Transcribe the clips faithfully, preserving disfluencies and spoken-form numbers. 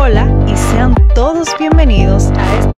Hola y sean todos bienvenidos a este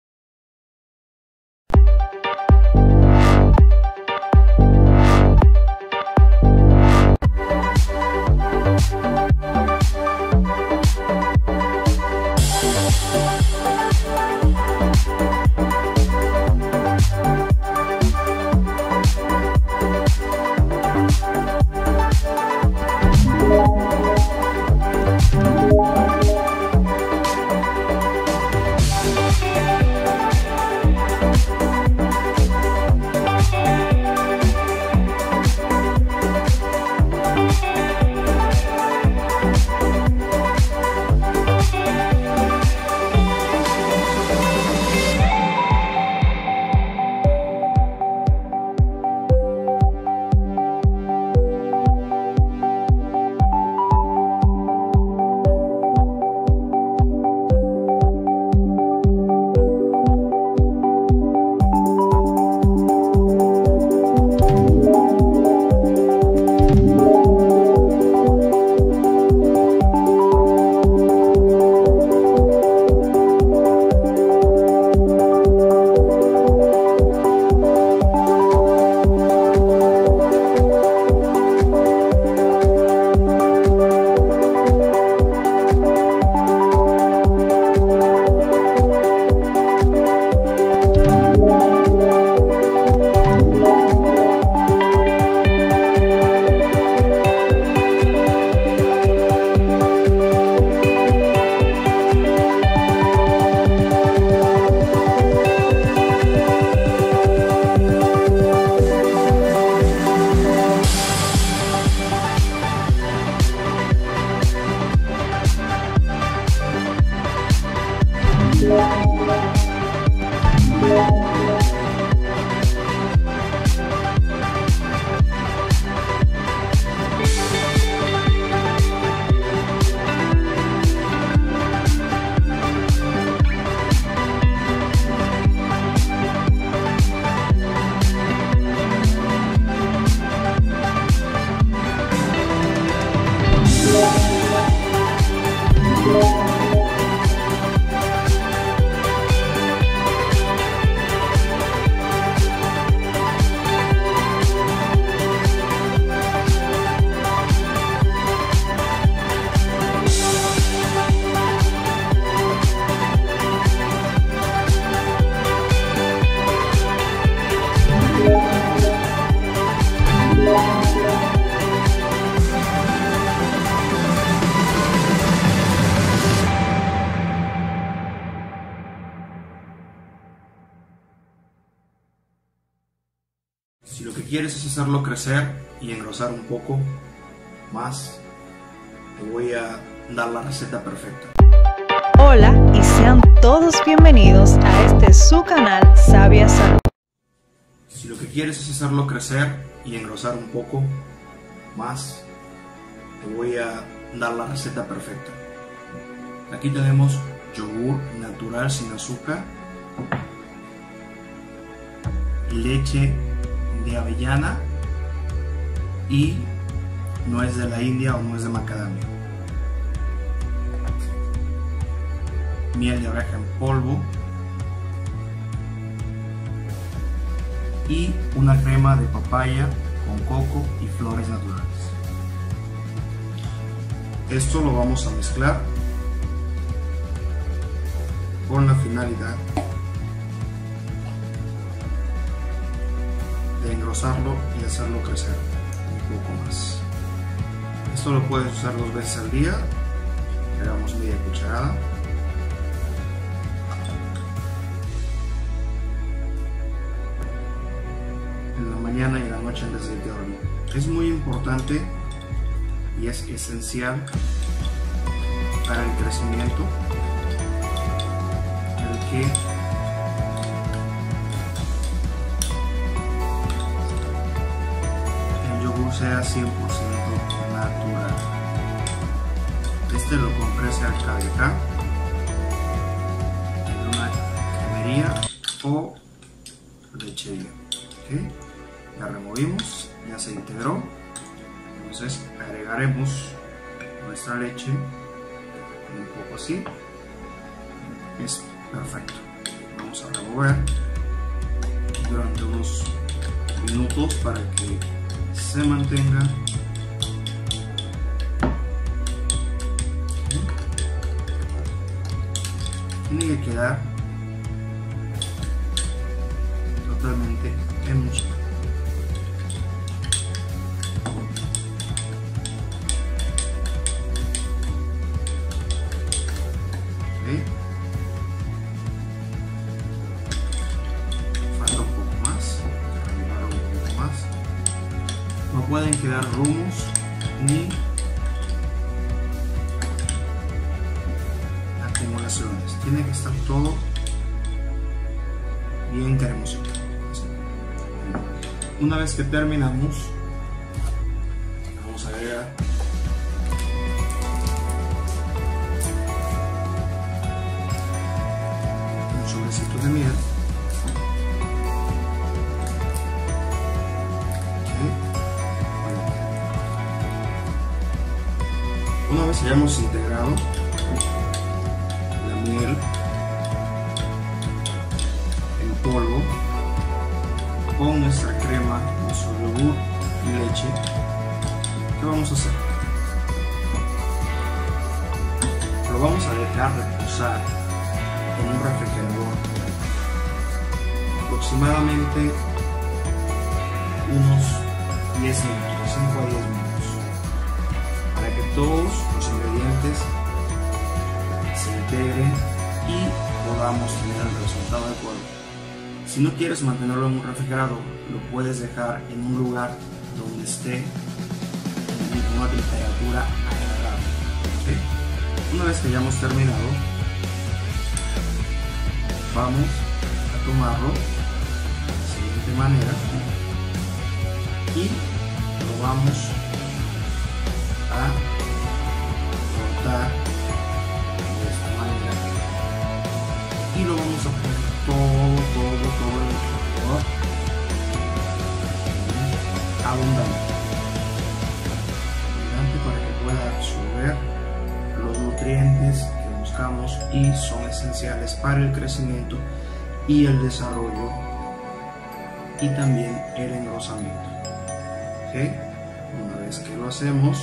Si lo que quieres es hacerlo crecer y engrosar un poco más, te voy a dar la receta perfecta. Hola y sean todos bienvenidos a este su canal Sabia Salud. Si lo que quieres es hacerlo crecer y engrosar un poco más, te voy a dar la receta perfecta. Aquí tenemos yogur natural sin azúcar, leche de avellana y nuez de la India o nuez de macadamia, miel de abeja en polvo y una crema de papaya con coco y flores naturales. Esto lo vamos a mezclar con la finalidad de engrosarlo y hacerlo crecer un poco más. Esto lo puedes usar dos veces al día. Le damos media cucharada. En la mañana y en la noche antes de irte a dormir. Es muy importante y es esencial para el crecimiento el que el yogur sea cien por ciento natural. Este lo compré cerca de acá en una cremería o lechería. ¿Okay? La removimos, ya se integró. Entonces agregaremos nuestra leche un poco así es perfecto. Vamos a remover durante unos minutos para que se mantenga tiene que quedar totalmente emulsionado. ¿Okay? Falta un poco más, un poco más. No pueden quedar rumos ni acumulaciones, tiene que estar todo bien cremoso. Una vez que terminamos, vamos a agregar un sobrecito de miel. Okay. Una vez hayamos integrado miel en polvo con nuestra crema, nuestro yogur y leche, ¿qué vamos a hacer? Lo vamos a dejar reposar en un refrigerador aproximadamente unos diez minutos, de cinco a diez minutos, para que todos los ingredientes se integren y podamos tener el resultado adecuado. Si no quieres mantenerlo en un refrigerador, lo puedes dejar en un lugar donde esté en una temperatura agradable. ¿Okay? Una vez que hayamos terminado, vamos a tomarlo de la siguiente manera y lo vamos a cortar y lo vamos a poner todo, todo, todo en el refrigerador abundante, abundante para que pueda absorber los nutrientes que buscamos y son esenciales para el crecimiento y el desarrollo y también el engrosamiento. ¿Okay? Una vez que lo hacemos,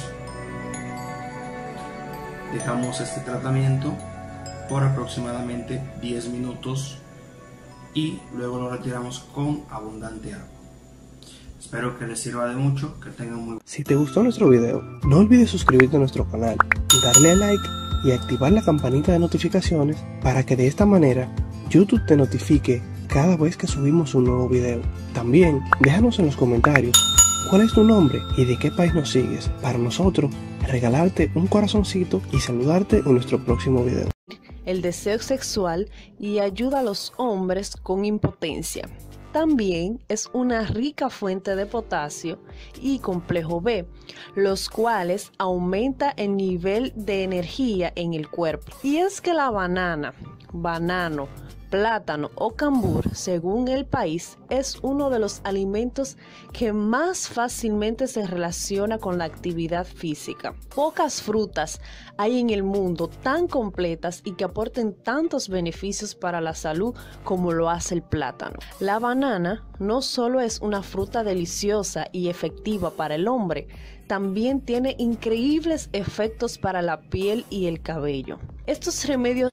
dejamos este tratamiento por aproximadamente diez minutos y luego lo retiramos con abundante agua. Espero que les sirva de mucho, que tengan muy... Si te gustó nuestro video, no olvides suscribirte a nuestro canal, darle a like y activar la campanita de notificaciones para que de esta manera YouTube te notifique cada vez que subimos un nuevo video. También déjanos en los comentarios cuál es tu nombre y de qué país nos sigues para nosotros regalarte un corazoncito y saludarte en nuestro próximo video. El deseo sexual y ayuda a los hombres con impotencia. También es una rica fuente de potasio y complejo B, los cuales aumenta el nivel de energía en el cuerpo. Y es que la banana, banano, plátano o cambur, según el país, es uno de los alimentos que más fácilmente se relaciona con la actividad física. Pocas frutas hay en el mundo tan completas y que aporten tantos beneficios para la salud como lo hace el plátano. La banana no solo es una fruta deliciosa y efectiva para el hombre, también tiene increíbles efectos para la piel y el cabello. Estos remedios